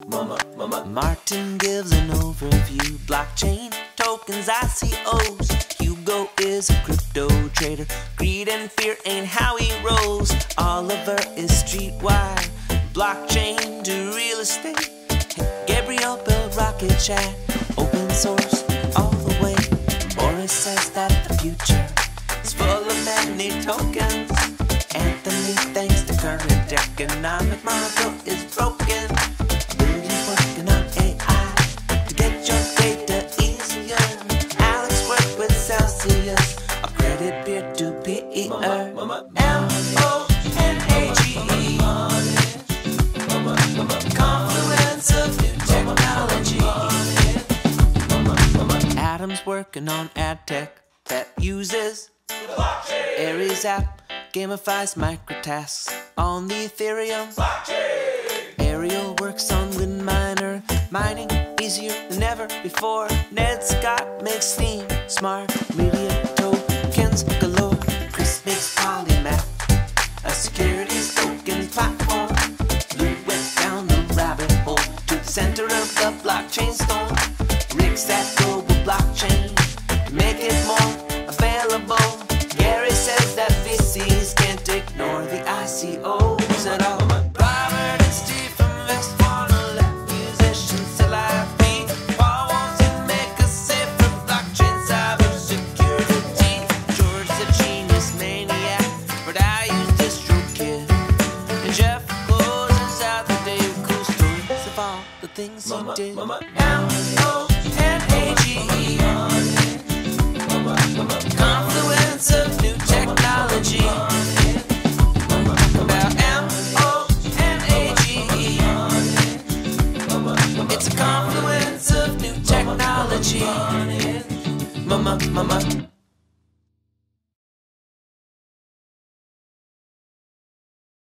Martin gives an overview. Blockchain, tokens, ICOs. Hugo is a crypto trader. Greed and fear ain't how he rolls. Oliver is Streetwire. Blockchain to real estate. Gabriel built rocket chat. Open source all the way. Boris says that the future is full of many tokens. Anthony thinks the current economic model is broken. Billy's working on AI to get your data easier. Alex worked with Celsius, a credit peer-to-peer. M-O-N-A-G-E, confluence of new technology. Adam's working on ad tech that uses Airy's app, gamifies microtasks on the ethereum. Ariel works on Winminer, mining easier than ever before. Ned Scott makes steem, smart media tokens galore. Chris makes polymath, a securities token platform. Lou went down the rabbit hole to the center of the blockchain storm. Rick's at global blockchain to make it more available. Gary says that VCs can't ignore the ICOs at all. Robert and Steve from Westfalen let musicians till IP. Paul wants to make us safe from blockchain cyber security. George's a genius maniac, but I use DistroKid. And Jeff closes out the day with cool stories of all the things he did. M-O-N-A-G-E, confluence of new technology. About M-O-N-A-G-E, it's a confluence of new technology. Mama.